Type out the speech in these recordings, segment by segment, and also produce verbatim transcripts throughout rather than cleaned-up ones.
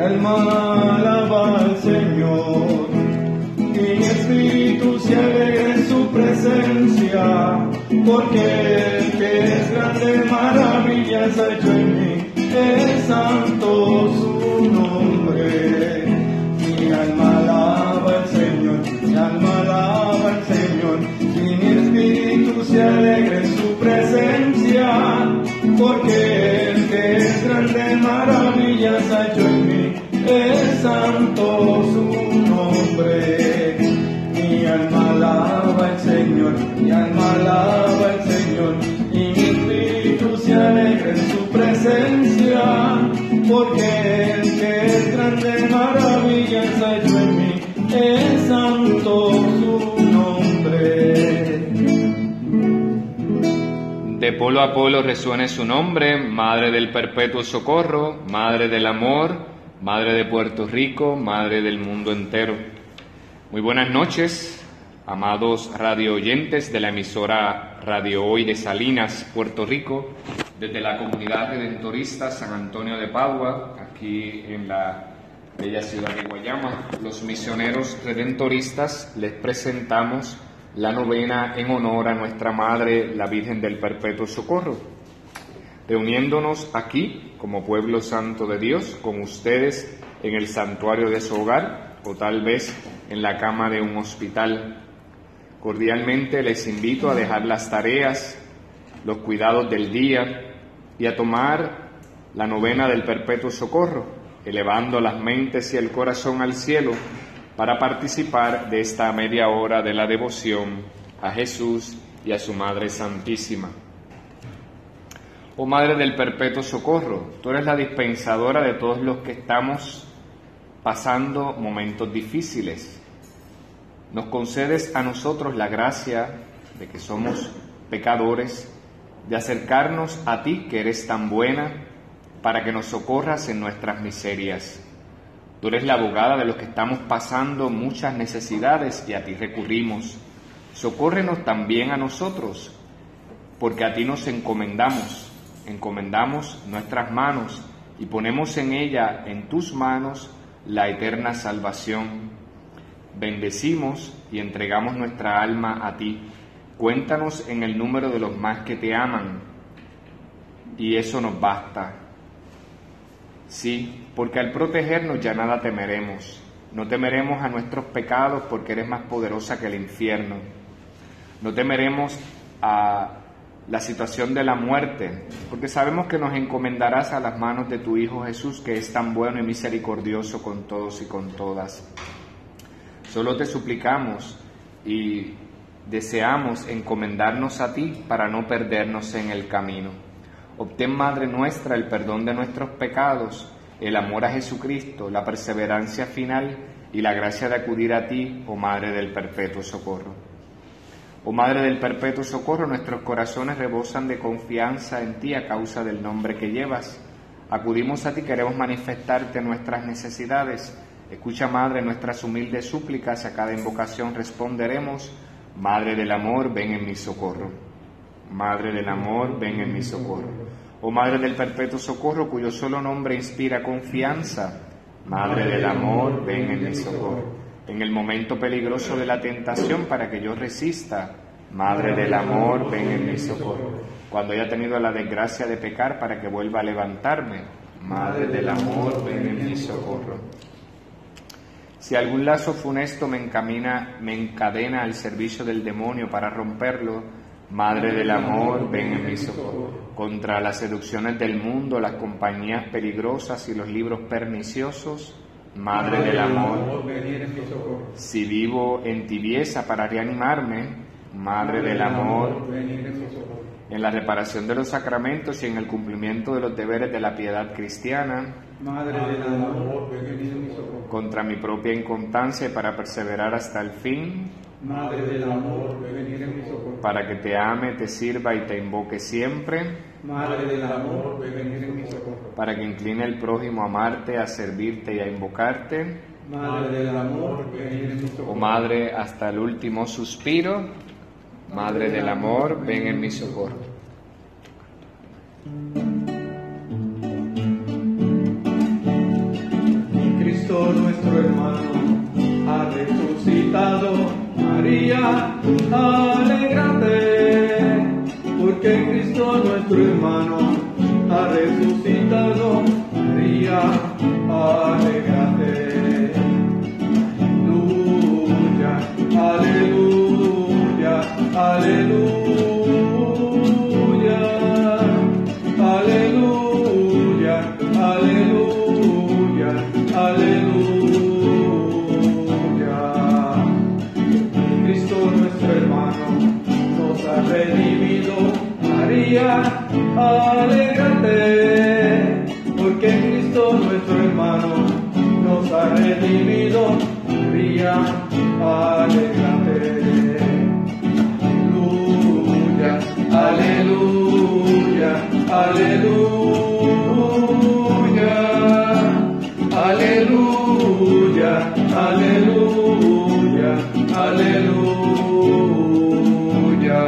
alma alaba al Señor, y mi espíritu se alegra en su presencia, porque el que es grande maravillas ha hecho en mí, es santo su nombre. Mi alma alaba al Señor, mi alma alaba al Señor, y mi espíritu se alegra en su presencia, porque el que es grande maravillas ha hecho en mí, es santo su nombre. Mi alma alaba al Señor, mi alma alaba al Señor, y mi espíritu se alegra en su presencia, porque el que es grande maravillas ha hecho en mí, es santo su nombre. De polo a polo resuene su nombre, Madre del Perpetuo Socorro, Madre del Amor, Madre de Puerto Rico, Madre del mundo entero. Muy buenas noches, amados radio oyentes de la emisora Radio Hoy de Salinas, Puerto Rico, desde la comunidad redentorista San Antonio de Padua, aquí en la bella ciudad de Guayama. Los misioneros redentoristas les presentamos la novena en honor a nuestra Madre, la Virgen del Perpetuo Socorro, reuniéndonos aquí como pueblo santo de Dios, con ustedes en el santuario de su hogar o tal vez en la cama de un hospital. Cordialmente les invito a dejar las tareas, los cuidados del día y a tomar la novena del Perpetuo Socorro, elevando las mentes y el corazón al cielo para participar de esta media hora de la devoción a Jesús y a su Madre Santísima. Oh Madre del Perpetuo Socorro, tú eres la dispensadora de todos los que estamos pasando momentos difíciles. Nos concedes a nosotros la gracia de que somos pecadores, de acercarnos a ti, que eres tan buena, para que nos socorras en nuestras miserias. Tú eres la abogada de los que estamos pasando muchas necesidades y a ti recurrimos. Socórrenos también a nosotros, porque a ti nos encomendamos, encomendamos nuestras manos y ponemos en ella, en tus manos, la eterna salvación. Bendecimos y entregamos nuestra alma a ti. Cuéntanos en el número de los más que te aman, y eso nos basta. Sí, porque al protegernos ya nada temeremos. No temeremos a nuestros pecados porque eres más poderosa que el infierno. No temeremos a la situación de la muerte, porque sabemos que nos encomendarás a las manos de tu Hijo Jesús, que es tan bueno y misericordioso con todos y con todas. Solo te suplicamos y deseamos encomendarnos a ti para no perdernos en el camino. Obtén, Madre nuestra, el perdón de nuestros pecados, el amor a Jesucristo, la perseverancia final y la gracia de acudir a ti, oh Madre del Perpetuo Socorro. Oh Madre del Perpetuo Socorro, nuestros corazones rebosan de confianza en ti a causa del nombre que llevas. Acudimos a ti, queremos manifestarte nuestras necesidades. Escucha, Madre, nuestras humildes súplicas, a cada invocación responderemos. Madre del amor, ven en mi socorro. Madre del amor, ven en mi socorro. Oh Madre del Perpetuo Socorro, cuyo solo nombre inspira confianza. Madre del amor, ven en mi socorro. En el momento peligroso de la tentación, para que yo resista. Madre del amor, ven en mi socorro. Cuando haya tenido la desgracia de pecar, para que vuelva a levantarme. Madre del amor, ven en mi socorro. Si algún lazo funesto me encamina, me encadena al servicio del demonio para romperlo, Madre del amor, ven en mi socorro. Contra las seducciones del mundo, las compañías peligrosas y los libros perniciosos, Madre del amor, si vivo en tibieza para reanimarme, Madre del amor, en la reparación de los sacramentos y en el cumplimiento de los deberes de la piedad cristiana, Madre del amor, ven en mi socorro. Contra mi propia inconstancia y para perseverar hasta el fin, Madre del amor, ven en mi socorro. Para que te ame, te sirva y te invoque siempre, Madre del amor, ven en mi socorro. Para que incline el prójimo a amarte, a servirte y a invocarte, Madre del amor, ven en mi socorro. oh Madre, hasta el último suspiro, Madre del amor, ven en mi socorro. Cristo nuestro hermano ha resucitado. María, alégrate, porque Cristo nuestro hermano ha resucitado. María, alégrate. Aleluya, aleluya, aleluya, aleluya, aleluya. Cristo nuestro hermano nos ha redimido. María, alégrate, porque Cristo nuestro hermano nos ha redimido. María, alégrate. Aleluya, aleluya, aleluya, aleluya, aleluya.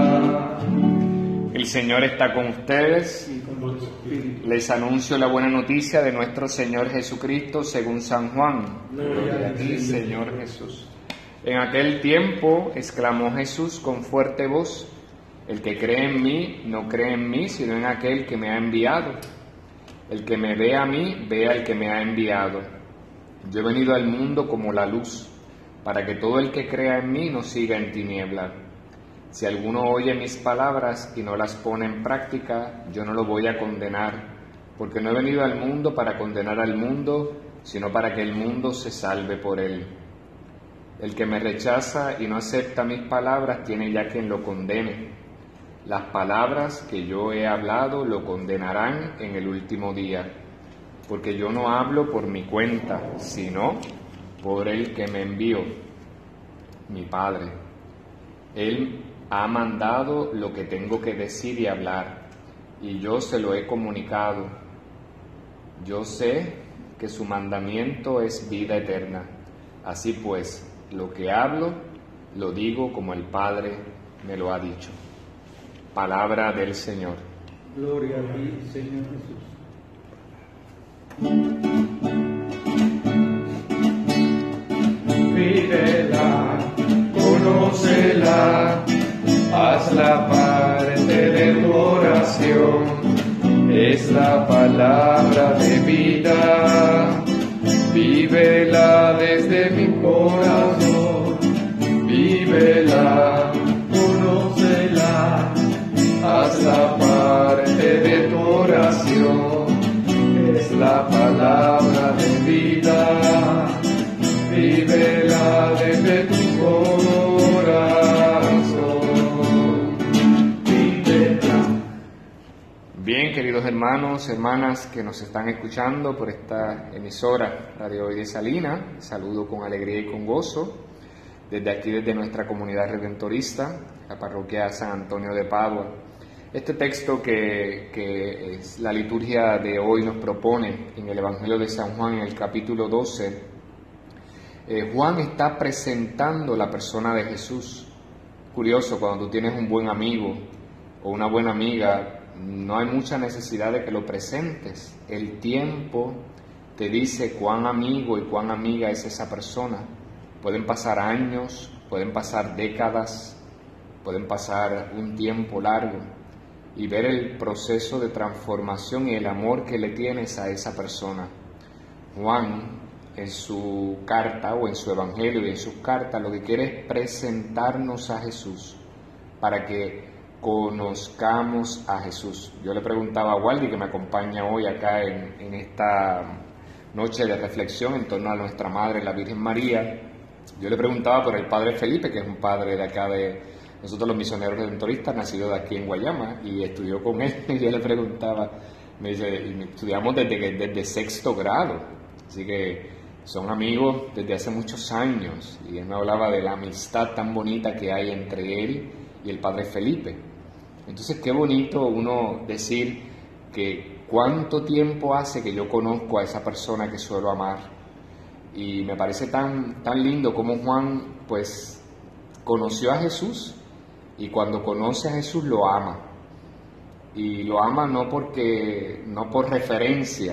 El Señor está con ustedes. Les anuncio la buena noticia de nuestro Señor Jesucristo según San Juan. Gloria a ti, Señor Jesús. En aquel tiempo exclamó Jesús con fuerte voz: el que cree en mí, no cree en mí, sino en aquel que me ha enviado. El que me ve a mí, ve al que me ha enviado. Yo he venido al mundo como la luz, para que todo el que crea en mí no siga en tiniebla. Si alguno oye mis palabras y no las pone en práctica, yo no lo voy a condenar, porque no he venido al mundo para condenar al mundo, sino para que el mundo se salve por él. El que me rechaza y no acepta mis palabras tiene ya quien lo condene. Las palabras que yo he hablado lo condenarán en el último día, porque yo no hablo por mi cuenta, sino por el que me envió, mi Padre. Él ha mandado lo que tengo que decir y hablar, y yo se lo he comunicado. Yo sé que su mandamiento es vida eterna. Así pues, lo que hablo, lo digo como el Padre me lo ha dicho. Palabra del Señor. Gloria a ti, Señor Jesús. Vívela, conócela, hazla parte de tu oración. Es la palabra de vida. Vívela desde mi corazón. Vívela, conócela, hazla parte de tu oración. Es la palabra de vida. Vívela desde tu corazón. Vívela. Bien, queridos hermanos, hermanas que nos están escuchando por esta emisora Radio Hoy de Salinas, saludo con alegría y con gozo desde aquí, desde nuestra comunidad redentorista, la parroquia San Antonio de Padua. Este texto que, que es la liturgia de hoy nos propone en el Evangelio de San Juan, en el capítulo doce, eh, Juan está presentando la persona de Jesús. Curioso, cuando tú tienes un buen amigo o una buena amiga, no hay mucha necesidad de que lo presentes. El tiempo te dice cuán amigo y cuán amiga es esa persona. Pueden pasar años, pueden pasar décadas, pueden pasar un tiempo largo, y ver el proceso de transformación y el amor que le tienes a esa persona. Juan, en su carta o en su evangelio y en sus cartas, lo que quiere es presentarnos a Jesús para que conozcamos a Jesús. Yo le preguntaba a Waldi, que me acompaña hoy acá en, en esta noche de reflexión en torno a nuestra Madre, la Virgen María, yo le preguntaba por el Padre Felipe, que es un padre de acá de nosotros los misioneros redentoristas, nacido de aquí en Guayama, y estudió con él, y yo le preguntaba, me dice, estudiamos desde, desde sexto grado, así que son amigos desde hace muchos años, y él me hablaba de la amistad tan bonita que hay entre él y el Padre Felipe. Entonces, qué bonito uno decir que cuánto tiempo hace que yo conozco a esa persona que suelo amar, y me parece tan, tan lindo como Juan, pues, conoció a Jesús, y cuando conoce a Jesús lo ama, y lo ama no porque, no por referencia,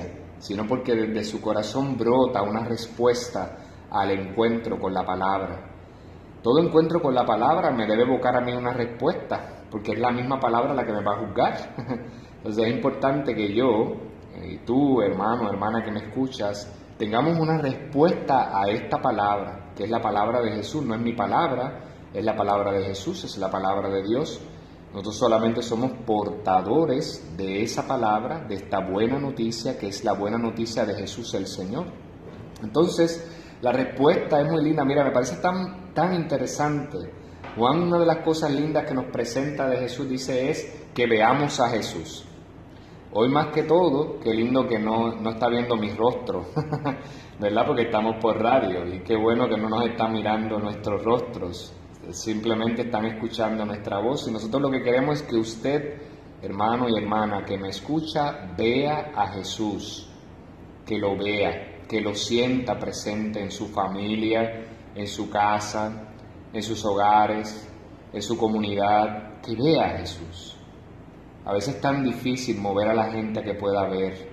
sino porque desde su corazón brota una respuesta al encuentro con la palabra. Todo encuentro con la palabra me debe evocar a mí una respuesta, porque es la misma palabra la que me va a juzgar. Entonces es importante que yo, y tú, hermano, hermana que me escuchas, tengamos una respuesta a esta palabra, que es la palabra de Jesús. No es mi palabra, es la palabra de Jesús, es la palabra de Dios. Nosotros solamente somos portadores de esa palabra, de esta buena noticia, que es la buena noticia de Jesús el Señor. Entonces, la respuesta es muy linda. Mira, me parece tan, tan interesante. Juan, una de las cosas lindas que nos presenta de Jesús, dice, es que veamos a Jesús. Hoy más que todo, qué lindo que no, no está viendo mi rostro, ¿verdad? Porque estamos por radio y qué bueno que no nos está mirando nuestros rostros. Simplemente están escuchando nuestra voz y nosotros lo que queremos es que usted, hermano y hermana que me escucha, vea a Jesús, que lo vea, que lo sienta presente en su familia, en su casa, en sus hogares, en su comunidad, que vea a Jesús. A veces es tan difícil mover a la gente a que pueda ver.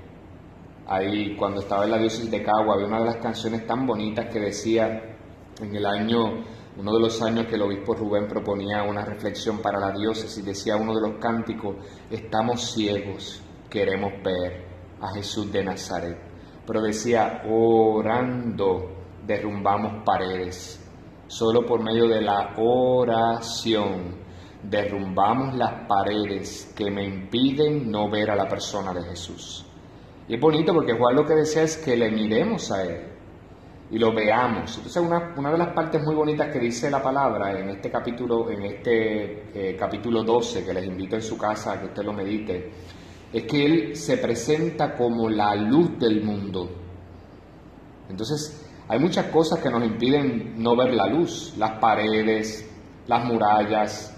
Ahí, cuando estaba en la diócesis de Cagua, había una de las canciones tan bonitas que decía, en el año, uno de los años que el obispo Rubén proponía una reflexión para la diócesis, decía uno de los cánticos, estamos ciegos, queremos ver a Jesús de Nazaret. Pero decía, orando derrumbamos paredes. Solo por medio de la oración derrumbamos las paredes que me impiden no ver a la persona de Jesús. Y es bonito porque Juan lo que desea es que le miremos a Él y lo veamos. Entonces una, una de las partes muy bonitas que dice la palabra en este capítulo, en este eh, capítulo doce, que les invito en su casa a que usted lo medite, es que Él se presenta como la luz del mundo. Entonces hay muchas cosas que nos impiden no ver la luz, las paredes, las murallas,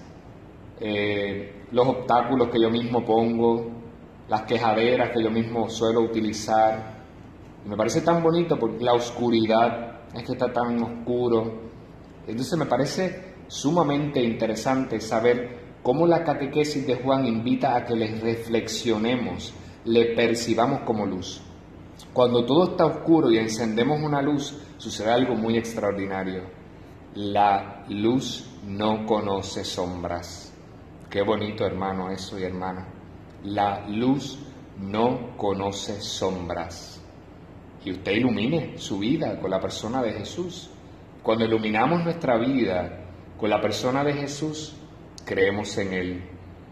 eh, los obstáculos que yo mismo pongo, las quejaderas que yo mismo suelo utilizar. Y me parece tan bonito porque la oscuridad, es que está tan oscuro. Entonces me parece sumamente interesante saber cómo la catequesis de Juan invita a que le reflexionemos, le percibamos como luz. Cuando todo está oscuro y encendemos una luz, sucede algo muy extraordinario. La luz no conoce sombras. Qué bonito, hermano, eso y hermana. La luz no conoce sombras. Y usted ilumine su vida con la persona de Jesús. Cuando iluminamos nuestra vida con la persona de Jesús, creemos en Él.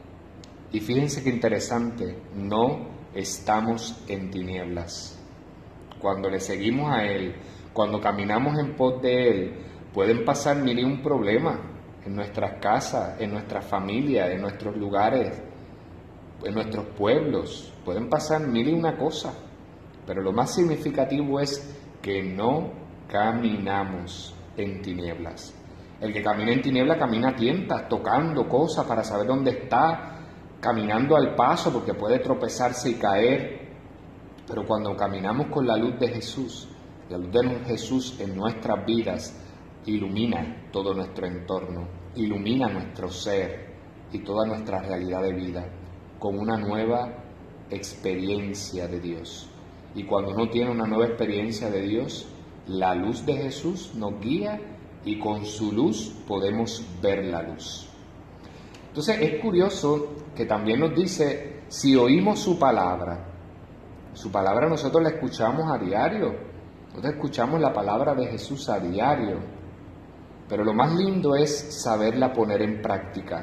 Y fíjense qué interesante, no estamos en tinieblas. Cuando le seguimos a Él, cuando caminamos en pos de Él, pueden pasar mil y un problemas en nuestras casas, en nuestras familias, en nuestros lugares, en nuestros pueblos. Pueden pasar mil y una cosas, pero lo más significativo es que no caminamos en tinieblas. El que camina en tinieblas camina a tientas, tocando cosas para saber dónde está, caminando al paso porque puede tropezarse y caer. Pero cuando caminamos con la luz de Jesús, la luz de Jesús en nuestras vidas, ilumina todo nuestro entorno, ilumina nuestro ser y toda nuestra realidad de vida con una nueva experiencia de Dios. Y cuando uno tiene una nueva experiencia de Dios, la luz de Jesús nos guía y con su luz podemos ver la luz. Entonces es curioso que también nos dice, si oímos su palabra, su palabra nosotros la escuchamos a diario, nosotros escuchamos la palabra de Jesús a diario, pero lo más lindo es saberla poner en práctica.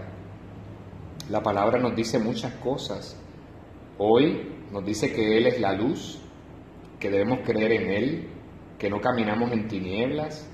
La palabra nos dice muchas cosas. Hoy nos dice que Él es la luz, que debemos creer en Él, que no caminamos en tinieblas.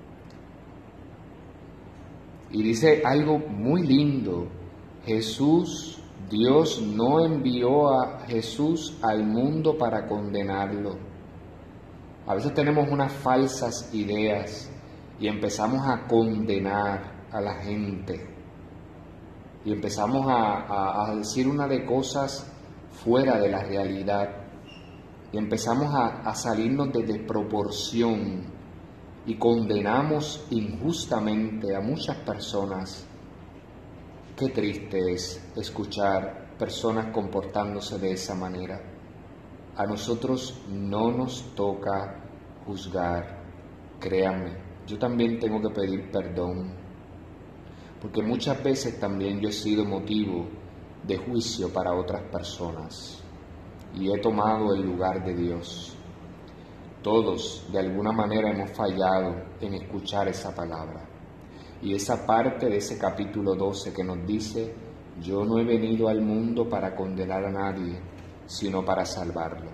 Y dice algo muy lindo, Jesús, Dios no envió a Jesús al mundo para condenarlo. A veces tenemos unas falsas ideas y empezamos a condenar a la gente. Y empezamos a, a, a decir una de cosas fuera de la realidad. Y empezamos a, a salirnos de desproporción y condenamos injustamente a muchas personas. Qué triste es escuchar personas comportándose de esa manera. A nosotros no nos toca juzgar, créanme. Yo también tengo que pedir perdón, porque muchas veces también yo he sido motivo de juicio para otras personas y he tomado el lugar de Dios. Todos de alguna manera hemos fallado en escuchar esa palabra y esa parte de ese capítulo doce que nos dice: yo no he venido al mundo para condenar a nadie, sino para salvarlo.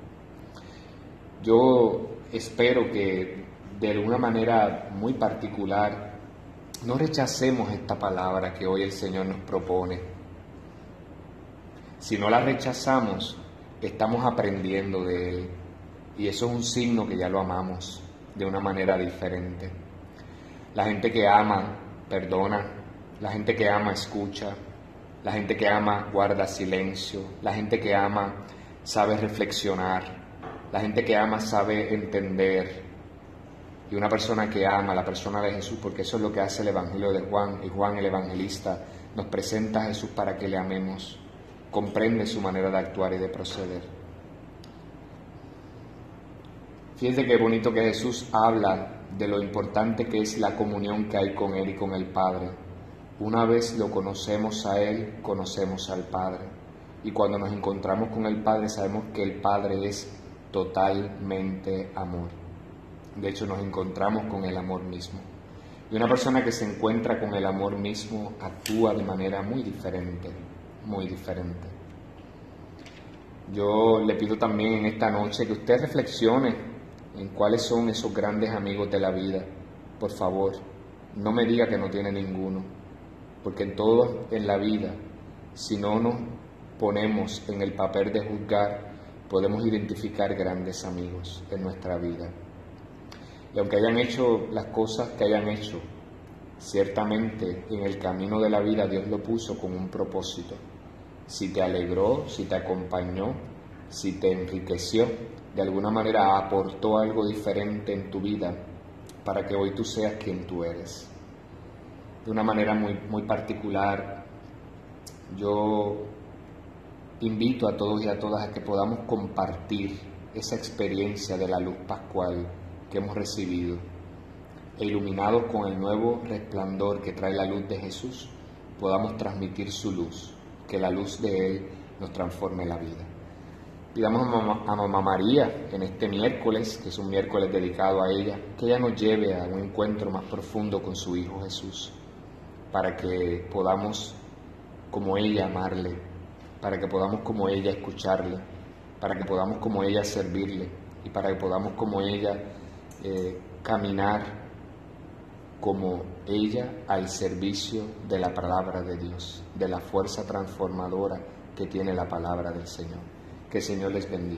Yo espero que de alguna manera muy particular no rechacemos esta palabra que hoy el Señor nos propone. Si no la rechazamos, estamos aprendiendo de Él, y eso es un signo que ya lo amamos de una manera diferente. La gente que ama, perdona. La gente que ama, escucha. La gente que ama, guarda silencio. La gente que ama, sabe reflexionar. La gente que ama, sabe entender. Y una persona que ama, la persona de Jesús, porque eso es lo que hace el Evangelio de Juan, y Juan el Evangelista nos presenta a Jesús para que le amemos. Comprende su manera de actuar y de proceder. Fíjense qué bonito que Jesús habla de lo importante que es la comunión que hay con Él y con el Padre. Una vez lo conocemos a Él, conocemos al Padre. Y cuando nos encontramos con el Padre, sabemos que el Padre es totalmente amor. De hecho, nos encontramos con el amor mismo. Y una persona que se encuentra con el amor mismo actúa de manera muy diferente, muy diferente. Yo le pido también en esta noche que usted reflexione en cuáles son esos grandes amigos de la vida. Por favor, no me diga que no tiene ninguno, porque en todo en la vida, si no nos ponemos en el papel de juzgar, podemos identificar grandes amigos en nuestra vida. Y aunque hayan hecho las cosas que hayan hecho, ciertamente en el camino de la vida Dios lo puso con un propósito. Si te alegró, si te acompañó, si te enriqueció, de alguna manera aportó algo diferente en tu vida para que hoy tú seas quien tú eres. De una manera muy, muy particular, yo invito a todos y a todas a que podamos compartir esa experiencia de la luz pascual que hemos recibido, e iluminados con el nuevo resplandor que trae la luz de Jesús, podamos transmitir su luz, que la luz de Él nos transforme la vida. Pidamos a mamá, a mamá María en este miércoles, que es un miércoles dedicado a ella, que ella nos lleve a un encuentro más profundo con su Hijo Jesús, para que podamos como ella amarle, para que podamos como ella escucharle, para que podamos como ella servirle y para que podamos como ella eh, caminar como ella al servicio de la palabra de Dios, de la fuerza transformadora que tiene la palabra del Señor. Que el Señor les bendiga.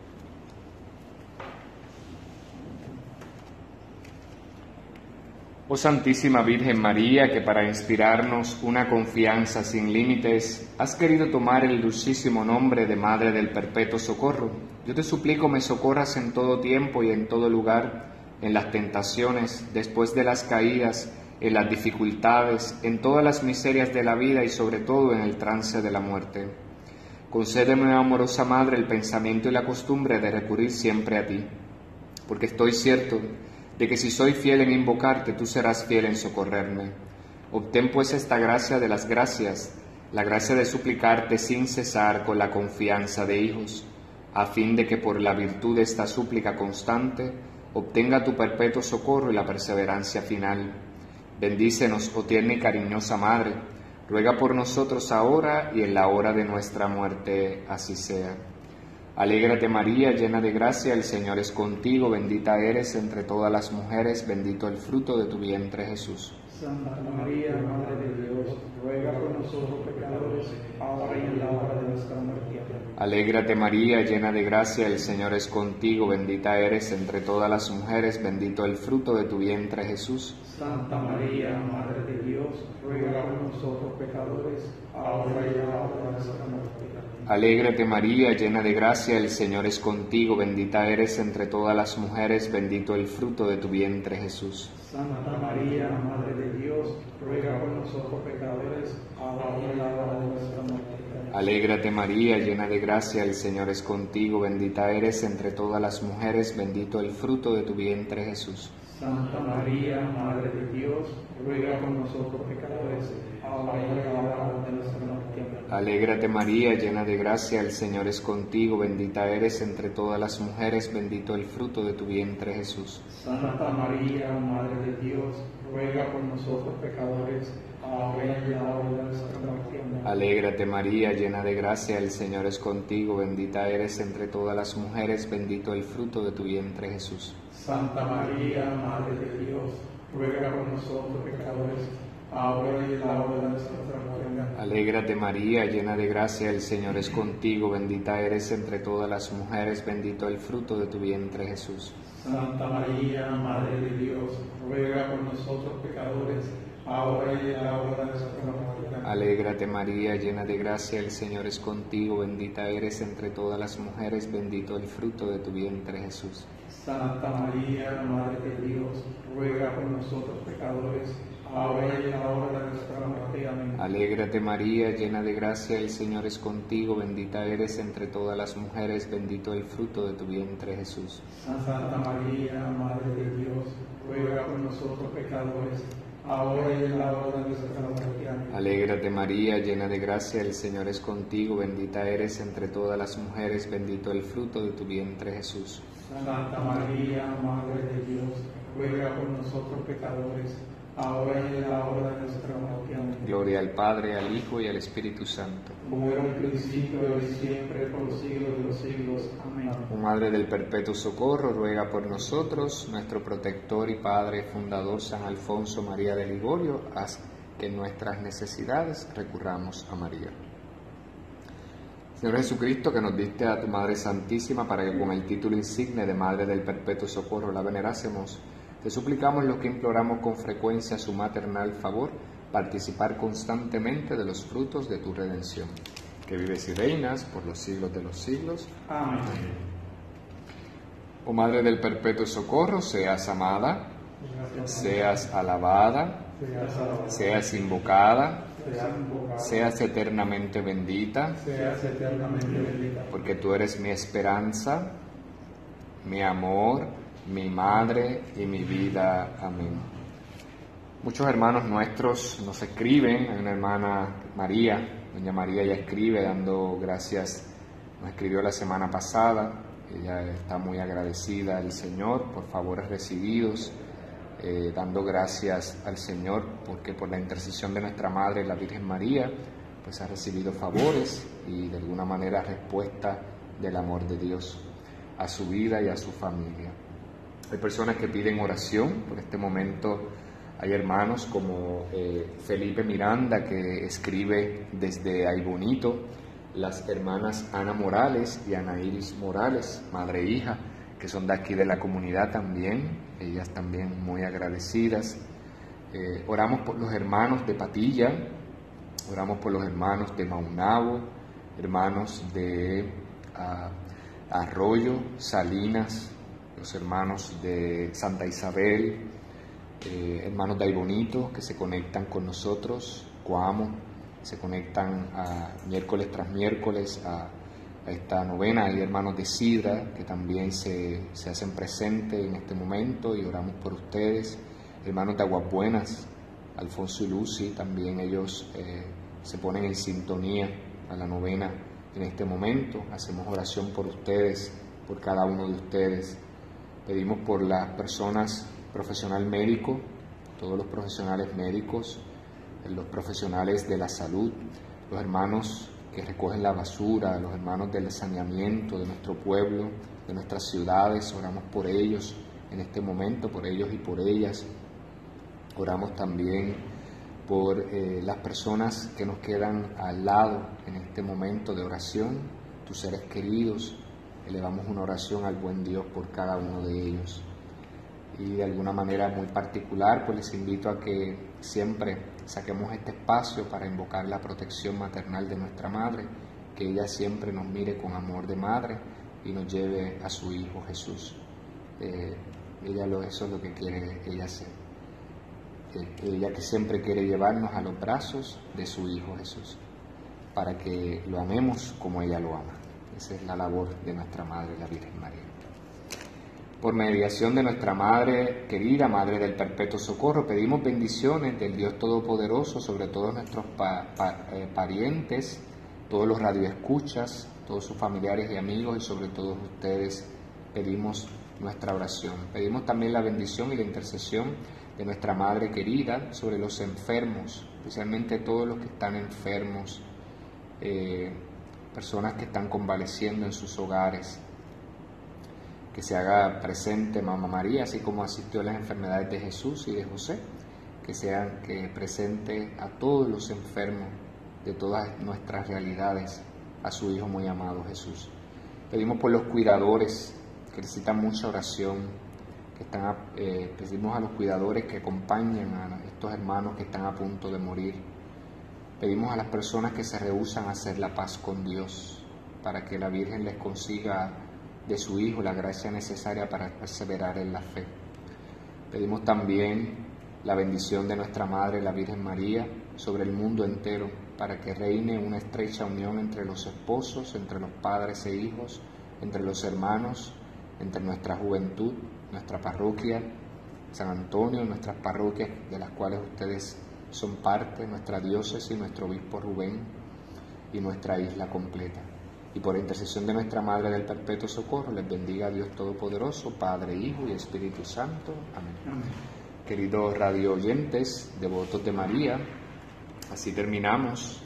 Oh Santísima Virgen María, que para inspirarnos una confianza sin límites has querido tomar el dulcísimo nombre de Madre del Perpetuo Socorro, yo te suplico me socorras en todo tiempo y en todo lugar, en las tentaciones, después de las caídas, en las dificultades, en todas las miserias de la vida y sobre todo en el trance de la muerte. Concédeme, amorosa Madre, el pensamiento y la costumbre de recurrir siempre a ti, porque estoy cierto de que si soy fiel en invocarte, tú serás fiel en socorrerme. Obtén pues esta gracia de las gracias, la gracia de suplicarte sin cesar con la confianza de hijos, a fin de que por la virtud de esta súplica constante obtenga tu perpetuo socorro y la perseverancia final. Bendícenos, oh tierna y cariñosa Madre, ruega por nosotros ahora y en la hora de nuestra muerte, así sea. Alégrate María, llena de gracia, el Señor es contigo, bendita eres entre todas las mujeres, bendito el fruto de tu vientre Jesús. Santa María, Madre de Dios, ruega por nosotros pecadores, ahora y en la hora de nuestra muerte. Alégrate María, llena de gracia, el Señor es contigo, bendita eres entre todas las mujeres, bendito el fruto de tu vientre Jesús. Santa María, Madre de Dios, ruega por nosotros pecadores, ahora y en la hora de nuestra muerte. Alégrate María, llena de gracia, el Señor es contigo, bendita eres entre todas las mujeres, bendito el fruto de tu vientre Jesús. Santa María, Madre de Dios, ruega por nosotros pecadores, ahora y en la hora de nuestra muerte. Alégrate María, llena de gracia, el Señor es contigo, bendita eres entre todas las mujeres, bendito el fruto de tu vientre Jesús. Santa María, Madre de Dios, ruega por nosotros pecadores, ahora y en la hora de nuestra muerte. Amén. Alégrate María, llena de gracia, el Señor es contigo, bendita eres entre todas las mujeres, bendito el fruto de tu vientre Jesús. Santa María, Madre de Dios, ruega por nosotros pecadores, ahora y en la hora de nuestra muerte. Amén. Alégrate María, llena de gracia, el Señor es contigo, bendita eres entre todas las mujeres, bendito el fruto de tu vientre Jesús. Santa María, Madre de Dios, ruega por nosotros pecadores, ahora y en la hora de nuestra muerte. Amén. Alégrate María, llena de gracia, el Señor es contigo, bendita eres entre todas las mujeres, bendito el fruto de tu vientre Jesús. Santa María, Madre de Dios, ruega por nosotros pecadores, ahora y en la hora de nuestra muerte. Amén. Alégrate María, llena de gracia, el Señor es contigo, bendita eres entre todas las mujeres, bendito el fruto de tu vientre Jesús. Santa María, Madre de Dios, ruega por nosotros pecadores, ahora y en la hora de nuestra muerte. Amén. Alégrate María, llena de gracia, el Señor es contigo, bendita eres entre todas las mujeres, bendito el fruto de tu vientre Jesús. Santa María, Madre de Dios, ruega por nosotros pecadores, ahora y en la hora de nuestra muerte. Amén. Alégrate María, llena de gracia, el Señor es contigo, bendita eres entre todas las mujeres, bendito el fruto de tu vientre Jesús. Santa María, Madre de Dios, ruega por nosotros pecadores, ahora y en la hora de nuestra muerte. Amén. Gloria al Padre, al Hijo y al Espíritu Santo. Como era un principio, ahora y siempre, por los siglos de los siglos. Amén. Oh Madre del Perpetuo Socorro, ruega por nosotros, nuestro protector y Padre fundador San Alfonso María de Ligorio, haz que en nuestras necesidades recurramos a María. Señor Jesucristo, que nos diste a tu Madre Santísima para que con el título insigne de Madre del Perpetuo Socorro la venerásemos, te suplicamos los que imploramos con frecuencia su maternal favor, participar constantemente de los frutos de tu redención, que vives y reinas por los siglos de los siglos. Amén. Oh Madre del Perpetuo Socorro, seas amada, seas alabada, seas invocada, seas eternamente bendita, seas eternamente bendita, porque tú eres mi esperanza, mi amor, mi madre y mi vida. Amén. Muchos hermanos nuestros nos escriben, hay una hermana María, doña María ya escribe dando gracias, nos escribió la semana pasada, ella está muy agradecida al Señor por favores recibidos, eh, dando gracias al Señor porque por la intercesión de nuestra Madre, la Virgen María, pues ha recibido favores y de alguna manera respuesta del amor de Dios a su vida y a su familia. Hay personas que piden oración por este momento. Hay hermanos como eh, Felipe Miranda, que escribe desde Aybonito, las hermanas Ana Morales y Ana Iris Morales, madre e hija, que son de aquí de la comunidad también, ellas también muy agradecidas. Eh, oramos por los hermanos de Patilla, oramos por los hermanos de Maunabo, hermanos de uh, Arroyo, Salinas, los hermanos de Santa Isabel, eh, hermanos de Aybonito que se conectan con nosotros, Coamo, se conectan a, miércoles tras miércoles a, a esta novena. Hay hermanos de Sidra que también se, se hacen presentes en este momento y oramos por ustedes. Hermanos de Aguas Buenas, Alfonso y Lucy, también ellos eh, se ponen en sintonía a la novena en este momento. Hacemos oración por ustedes, por cada uno de ustedes. Pedimos por las personas, profesional médico, todos los profesionales médicos, los profesionales de la salud, los hermanos que recogen la basura, los hermanos del saneamiento de nuestro pueblo, de nuestras ciudades. Oramos por ellos en este momento, por ellos y por ellas. Oramos también por eh, las personas que nos quedan al lado en este momento de oración, tus seres queridos. Elevamos una oración al buen Dios por cada uno de ellos. Y de alguna manera muy particular, pues les invito a que siempre saquemos este espacio para invocar la protección maternal de nuestra Madre, que ella siempre nos mire con amor de madre y nos lleve a su Hijo Jesús. Eh, ella lo, eso es lo que quiere ella hacer. Eh, ella que siempre quiere llevarnos a los brazos de su Hijo Jesús. para que lo amemos como ella lo ama. Esa es la labor de nuestra Madre, la Virgen María. Por mediación de nuestra Madre querida, Madre del Perpetuo Socorro, pedimos bendiciones del Dios Todopoderoso sobre todos nuestros pa pa eh, parientes, todos los radioescuchas, todos sus familiares y amigos, y sobre todos ustedes pedimos nuestra oración. Pedimos también la bendición y la intercesión de nuestra Madre querida sobre los enfermos, especialmente todos los que están enfermos, eh, personas que están convaleciendo en sus hogares. Que se haga presente Mamá María, así como asistió a las enfermedades de Jesús y de José, que sean que presente a todos los enfermos de todas nuestras realidades, a su Hijo muy amado Jesús. Pedimos por los cuidadores que necesitan mucha oración, que están, eh, pedimos a los cuidadores que acompañen a estos hermanos que están a punto de morir. Pedimos a las personas que se rehúsan a hacer la paz con Dios, para que la Virgen les consiga de su Hijo la gracia necesaria para perseverar en la fe. Pedimos también la bendición de nuestra Madre, la Virgen María, sobre el mundo entero, para que reine una estrecha unión entre los esposos, entre los padres e hijos, entre los hermanos, entre nuestra juventud, nuestra parroquia San Antonio, nuestras parroquias de las cuales ustedes son parte, nuestra diócesis, nuestro obispo Rubén y nuestra isla completa. Y por intercesión de nuestra Madre del Perpetuo Socorro, les bendiga Dios Todopoderoso, Padre, Hijo y Espíritu Santo. Amén. Amén. Queridos radio oyentes, devotos de María, así terminamos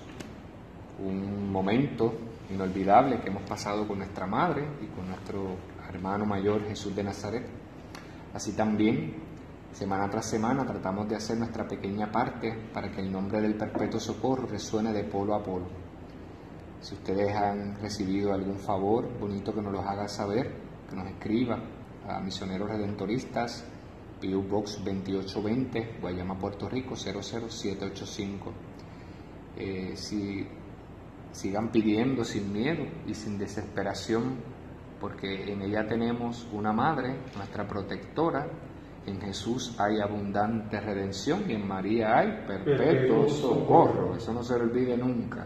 un momento inolvidable que hemos pasado con nuestra Madre y con nuestro hermano mayor Jesús de Nazaret. Así también, semana tras semana, tratamos de hacer nuestra pequeña parte para que el nombre del Perpetuo Socorro resuene de polo a polo. Si ustedes han recibido algún favor, bonito que nos los haga saber, que nos escriba a Misioneros Redentoristas, P O Box veintiocho veinte, Guayama, Puerto Rico, cero cero siete ocho cinco. Eh, si sigan pidiendo sin miedo y sin desesperación, porque en ella tenemos una Madre, nuestra protectora. En Jesús hay abundante redención y en María hay perpetuo socorro. Eso no se olvide nunca.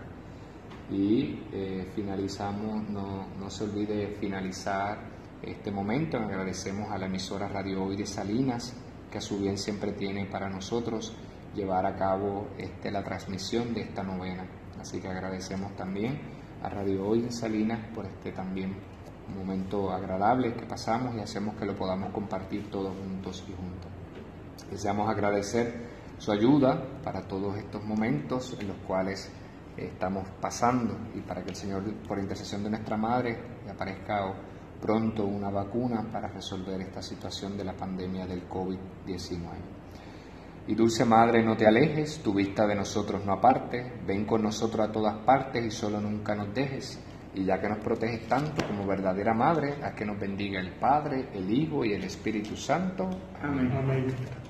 Y eh, finalizamos, no, no se olvide finalizar este momento. Agradecemos a la emisora Radio Hoy de Salinas, que a su bien siempre tiene para nosotros llevar a cabo este, la transmisión de esta novena. Así que agradecemos también a Radio Hoy de Salinas por este también momento agradable que pasamos y hacemos que lo podamos compartir todos juntos y juntas. Deseamos agradecer su ayuda para todos estos momentos en los cuales estamos pasando y para que el Señor, por intercesión de nuestra Madre, le aparezca pronto una vacuna para resolver esta situación de la pandemia del COVID diecinueve. Y dulce Madre, no te alejes, tu vista de nosotros no apartes, ven con nosotros a todas partes y solo nunca nos dejes. Y ya que nos proteges tanto como verdadera Madre, haz que nos bendiga el Padre, el Hijo y el Espíritu Santo. Amén. Amén.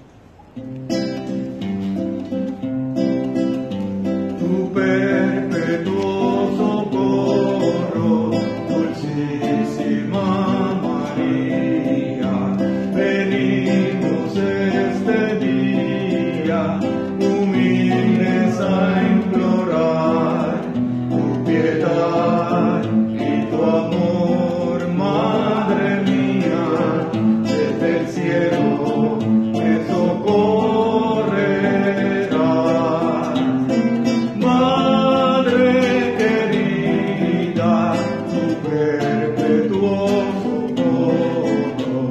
Tu perpetuo socorro, dulcísima María, venimos este día, humildes a implorar tu piedad y tu amor, Madre mía, desde el cielo me socorrerás. Madre querida, tu perpetuo socorro,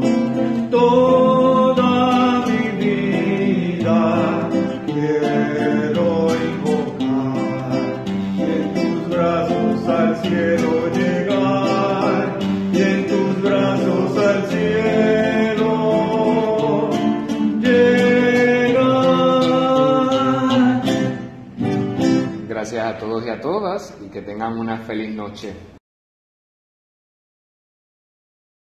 toda mi vida quiero invocar, y en tus brazos al cielo llegar, y en tus brazos al cielo llegar. Gracias a todos y a todas y que tengan una feliz noche.